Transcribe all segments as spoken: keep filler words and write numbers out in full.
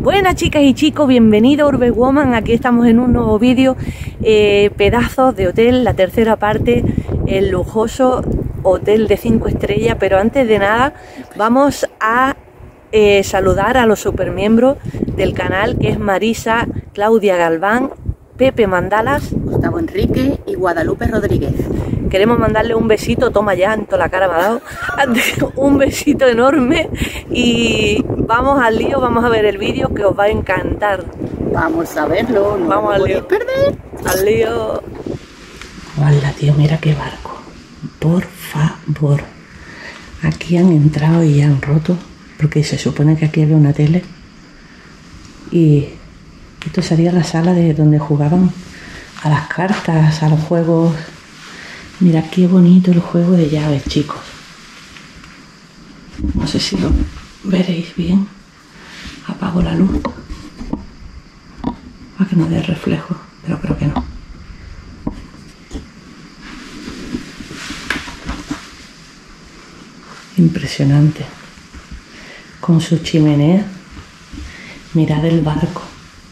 Buenas chicas y chicos, bienvenidos a Urbex Woman. Aquí estamos en un nuevo vídeo, eh, pedazos de hotel, la tercera parte, el lujoso hotel de cinco estrellas. Pero antes de nada vamos a eh, saludar a los supermiembros del canal, que es Marisa, Claudia Galván, Pepe Mandalas, Gustavo Enrique y Guadalupe Rodríguez. Queremos mandarle un besito, toma ya, en toda la cara me ha dado, un besito enorme y vamos al lío, vamos a ver el vídeo que os va a encantar. Vamos a verlo, no vamos lo al podéis lío. perder. Al lío. Hola tío, mira qué barco, por favor. Aquí han entrado y han roto, porque se supone que aquí había una tele y esto sería la sala de donde jugaban a las cartas, a los juegos. Mira qué bonito el juego de llaves, chicos. No sé si lo veréis bien. Apago la luz para que no dé reflejo, pero creo que no. Impresionante. Con su chimenea. Mirad el barco.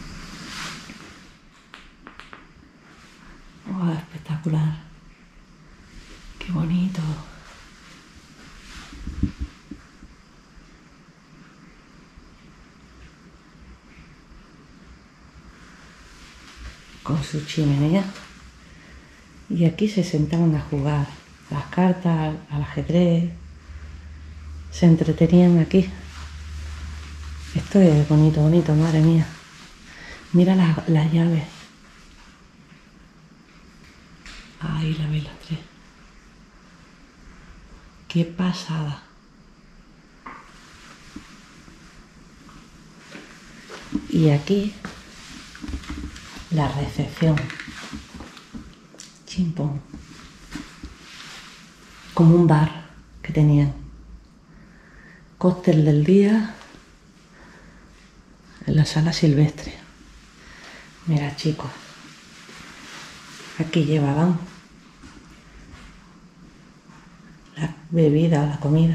Oh, espectacular. Qué bonito. Con su chimenea. Y aquí se sentaban a jugar a las cartas, al ajedrez. Se entretenían aquí. Esto es bonito, bonito, madre mía. Mira las la llaves. Ahí la veis las tres. Qué pasada. Y aquí la recepción. Chimpón. Como un bar que tenían. Cóctel del día en la sala silvestre. Mira chicos, aquí llevaban la bebida, la comida.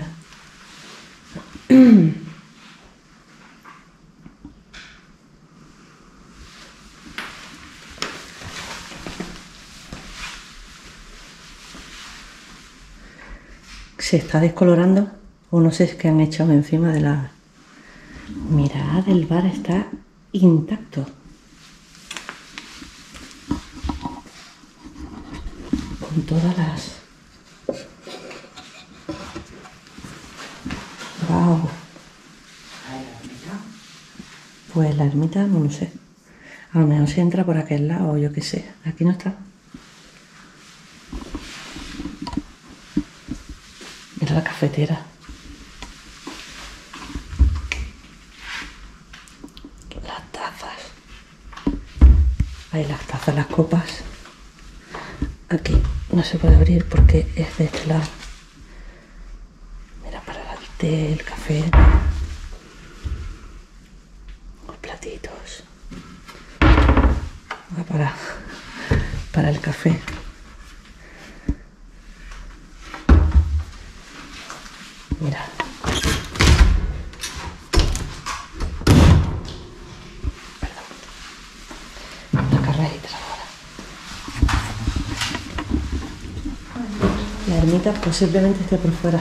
Se está descolorando, o no sé qué han echado encima de la... Mirad, el bar está intacto. Con todas las... Wow. Pues la ermita no lo sé. A lo mejor se entra por aquel lado, yo qué sé. Aquí no está. Mira la cafetera. Las tazas. Hay las tazas, las copas. Aquí no se puede abrir porque es de este lado. Mira, para el té, el café. Los platitos. Ah, para, para el café. Mira. Perdón. La carrerita ahora. La ermita posiblemente esté por fuera.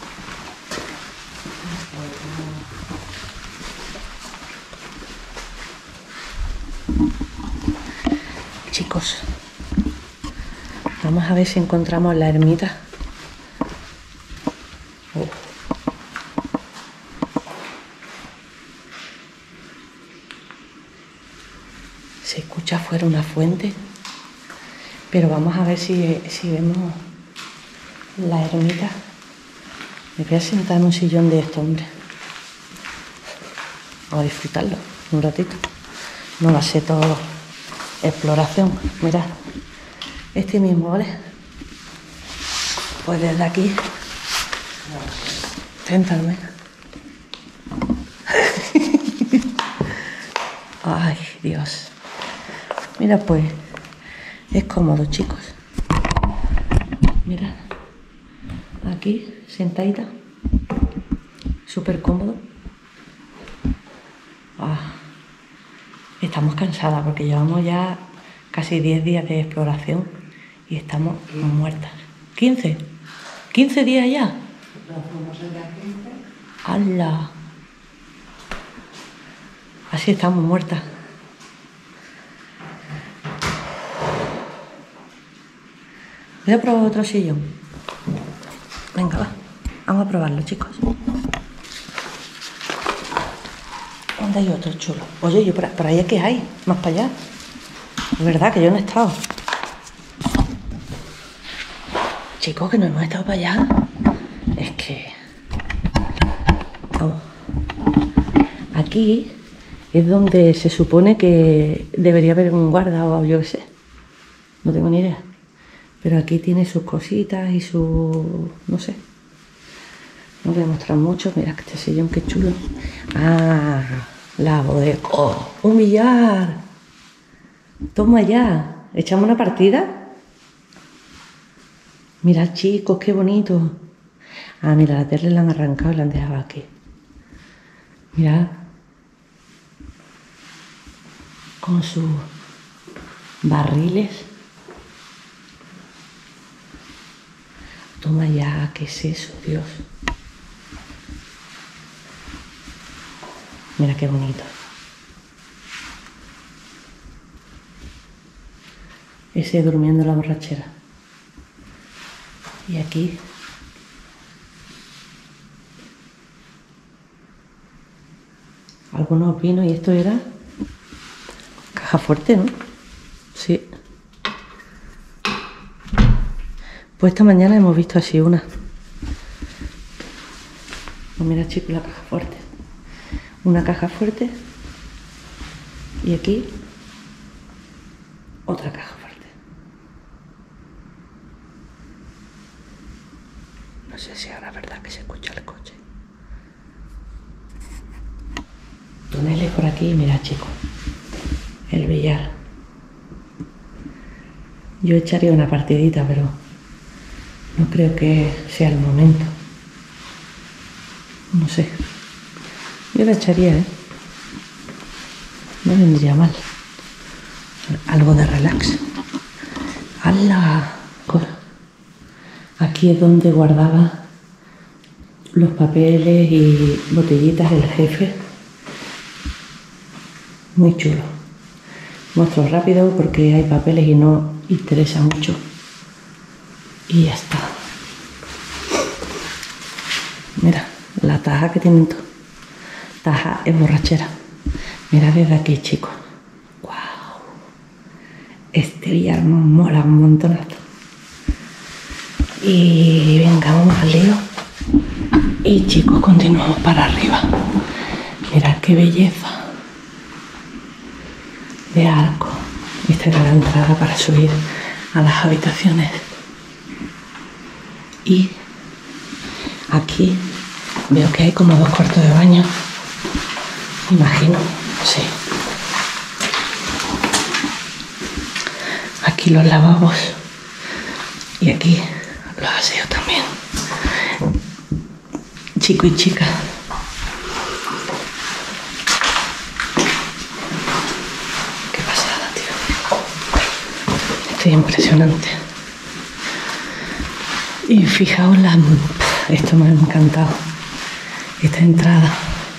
Chicos, vamos a ver si encontramos la ermita. Oh. Se escucha afuera una fuente, pero vamos a ver si, si vemos la ermita. Me voy a sentar en un sillón de esto, hombre. Vamos a disfrutarlo un ratito. No va a ser todo exploración. Mirad, este mismo, ¿vale? Pues desde aquí, sentarme. Ay, Dios. Mira, pues es cómodo, chicos. Mira, aquí sentadita, súper cómodo. Ah. estamos cansadas porque llevamos ya casi diez días de exploración y estamos muertas. ¿quince? ¿quince días ya? ¡Hala! Así estamos muertas. Voy a probar otro sillón. Venga, va. Vamos a probarlo, chicos. ¿Dónde hay otro chulo? Oye, yo por, por ahí, ¿qué hay? Más para allá. Es verdad que yo no he estado. Chicos, que no hemos estado para allá. Es que... Vamos. Aquí es donde se supone que debería haber un guarda o yo qué sé. No tengo ni idea. Pero aquí tiene sus cositas y su... no sé. No voy a mostrar mucho. Mira este sillón, qué chulo. Ah, la bodega. ¡Oh! ¡Un billar! Toma ya. ¿Echamos una partida? Mirad, chicos, qué bonito. Ah, mira, la tele la han arrancado y la han dejado aquí. Mirad. Con sus barriles. Toma ya, ¿qué es eso, Dios? Mira qué bonito. Ese durmiendo en la borrachera. Y aquí algunos vinos y esto era caja fuerte, ¿no? Sí. Pues esta mañana hemos visto así una. Pues mira, chicos, la caja fuerte. Una caja fuerte. Y aquí otra caja fuerte. No sé si ahora es verdad que se escucha el coche. Túneles por aquí, mira, chicos. El billar. Yo echaría una partidita, pero no creo que sea el momento. No sé. Yo la echaría, ¿eh? No vendría mal. Algo de relax. ¡Hala! Aquí es donde guardaba los papeles y botellitas el jefe. Muy chulo. Muestro rápido porque hay papeles y no interesa mucho. Y ya está. Mira, la taja que tienen todos. Taja es borrachera. Mira desde aquí, chicos. ¡Wow! Este billar nos mola un montonazo. Y venga, vamos al lío. Y chicos, continuamos para arriba. Mirad qué belleza de arco. Esta era la entrada para subir a las habitaciones. Y aquí veo que hay como dos cuartos de baño. Imagino, sí. Aquí los lavabos. Y aquí los aseos también. Chico y chica. Qué pasada, tío. Esto es impresionante. Y fijaos la... Esto me ha encantado. Esta entrada.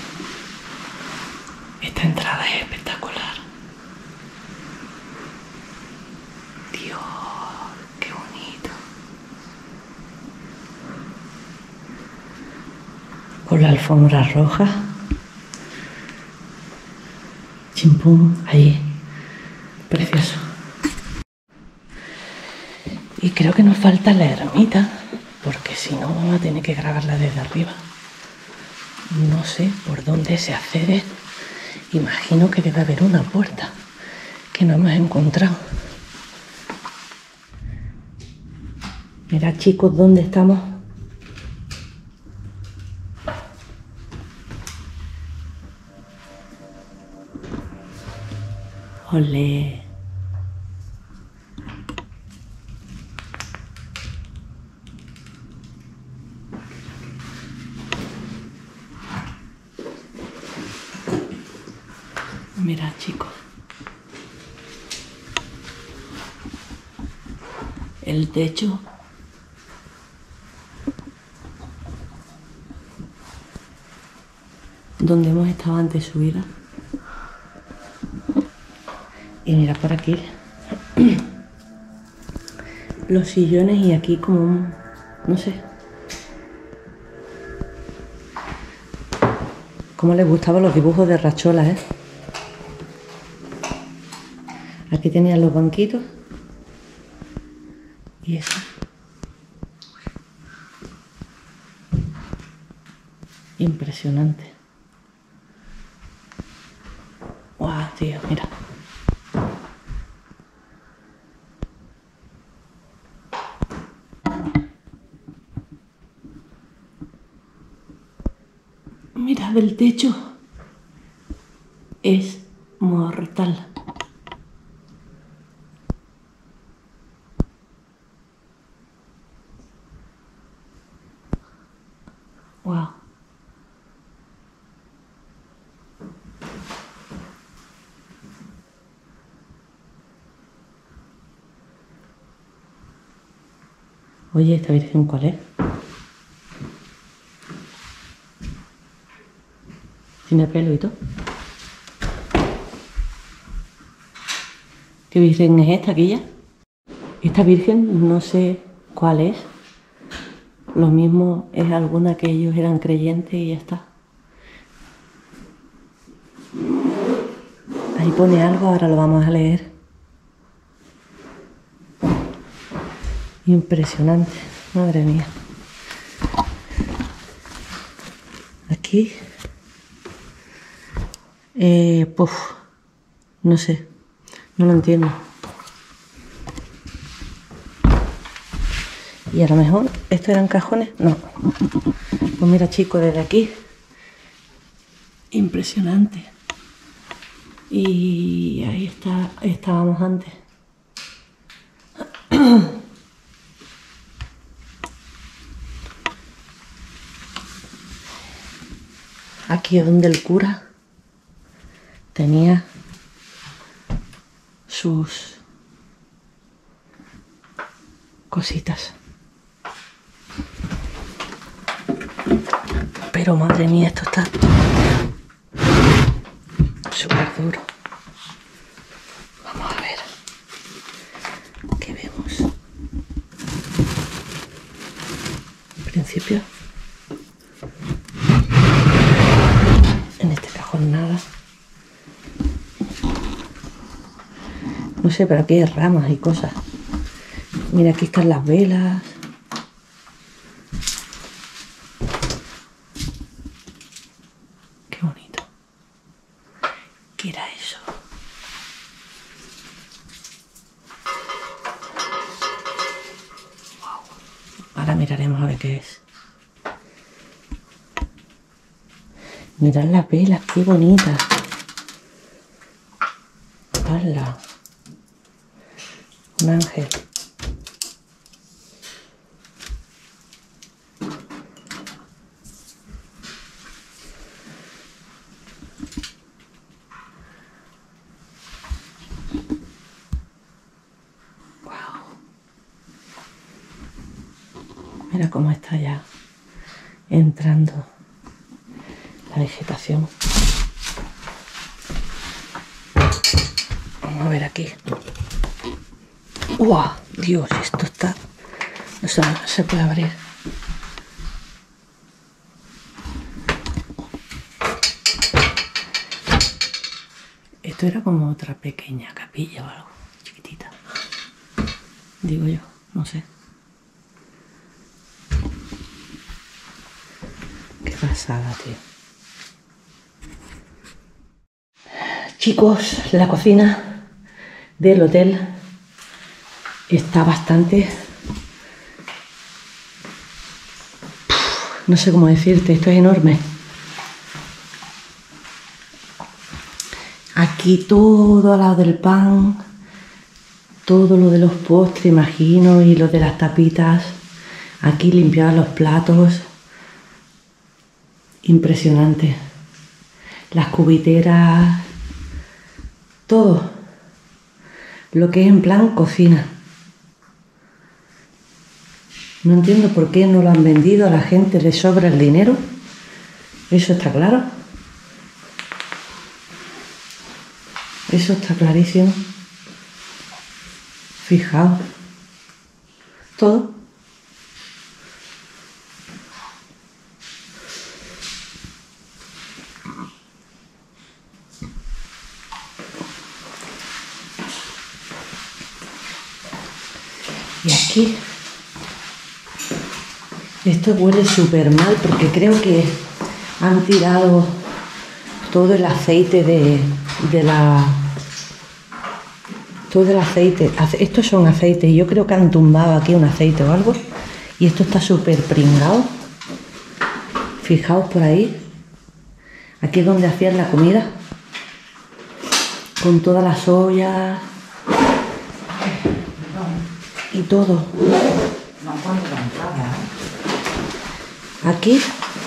Esta entrada es espectacular. Dios, qué bonito. Con la alfombra roja. Chimpum, ahí. Precioso. Y creo que nos falta la ermita, porque si no vamos a tener que grabarla desde arriba. No sé por dónde se accede. Imagino que debe haber una puerta que no hemos encontrado. Mirad, chicos, ¿dónde estamos? Olé. Mirad, chicos, el techo. Donde hemos estado antes subida. Y mira por aquí los sillones y aquí como un, no sé, cómo les gustaban los dibujos de Rachola, ¿eh? Aquí tenían los banquitos y eso. Impresionante. Guau, tío, mira. Mira, del techo es mortal. Wow. Oye, ¿esta virgen cuál es? Tiene pelo y todo. ¿Qué virgen es esta aquí ya? Esta virgen no sé cuál es. Lo mismo es alguna que ellos eran creyentes y ya está. Ahí pone algo, ahora lo vamos a leer. Impresionante, madre mía. Aquí, eh, puf, no sé, no lo entiendo. Y a lo mejor, ¿estos eran cajones? No. Pues mira, chicos, desde aquí, impresionante. Y ahí está, estábamos antes. Aquí es donde el cura tenía sus cositas. Pero madre mía, esto está súper duro. Vamos a ver qué vemos. En principio, en este cajón nada. No sé, pero aquí hay ramas y cosas. Mira, aquí están las velas. Qué bonito. ¿Qué era eso? Wow. Ahora miraremos a ver qué es. Mirad las velas, qué bonitas. ¡Hala! Un ángel. Wow. Mira cómo está ya entrando la vegetación. Vamos a ver aquí. ¡Wow! Dios, esto está... O sea, no se puede abrir. Esto era como otra pequeña capilla o algo, chiquitita. Digo yo, no sé. Qué pasada, tío. Chicos, la cocina del hotel está bastante... No sé cómo decirte, esto es enorme. Aquí todo al lado del pan, todo lo de los postres, imagino, y lo de las tapitas. Aquí limpiaban los platos. Impresionante. Las cubiteras, todo lo que es en plan cocina. No entiendo por qué no lo han vendido, a la gente le sobra el dinero. Eso está claro. Eso está clarísimo. Fijaos. Todo. Y aquí, esto huele súper mal porque creo que han tirado todo el aceite de, de la... Todo el aceite. Estos son aceites. Yo creo que han tumbado aquí un aceite o algo. Y esto está súper pringado. Fijaos por ahí. Aquí es donde hacían la comida. Con todas las ollas. Y todo. Aquí.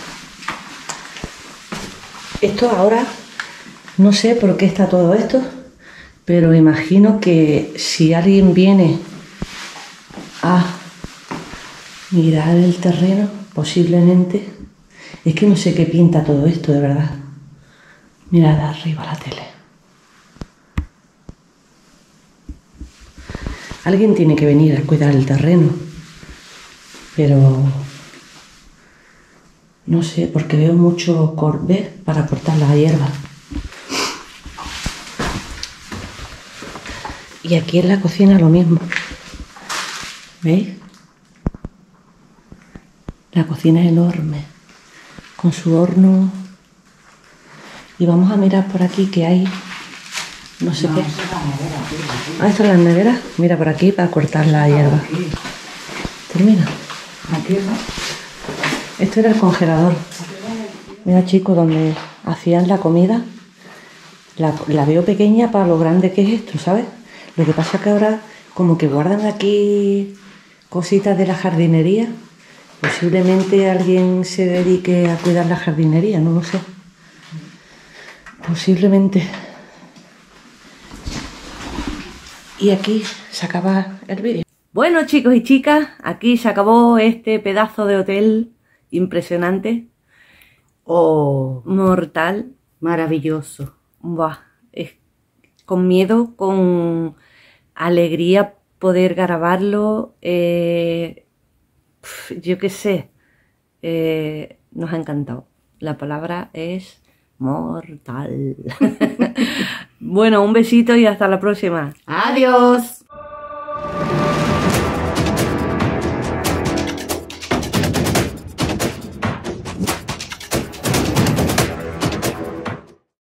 Esto ahora, no sé por qué está todo esto, pero imagino que si alguien viene a mirar el terreno, posiblemente, es que no sé qué pinta todo esto, de verdad. Mirad arriba la tele. Alguien tiene que venir a cuidar el terreno, pero no sé, porque veo mucho corbé para cortar la hierba. Y aquí en la cocina lo mismo. ¿Veis? La cocina es enorme, con su horno. Y vamos a mirar por aquí que hay, no sé qué. Ah, ¿esto es la nevera? Mira por aquí para cortar la hierba. Termina. Aquí, ¿no? Esto era el congelador. Mira, chicos, donde hacían la comida. La, la veo pequeña para lo grande que es esto, ¿sabes? Lo que pasa es que ahora como que guardan aquí cositas de la jardinería. Posiblemente alguien se dedique a cuidar la jardinería, no lo sé. Posiblemente. Y aquí se acaba el vídeo. Bueno, chicos y chicas, aquí se acabó este pedazo de hotel impresionante. Oh, Mortal. maravilloso. Buah, es con miedo, con alegría poder grabarlo. Eh, pf, yo qué sé, eh, nos ha encantado. La palabra es mortal. Bueno, un besito y hasta la próxima. Adiós.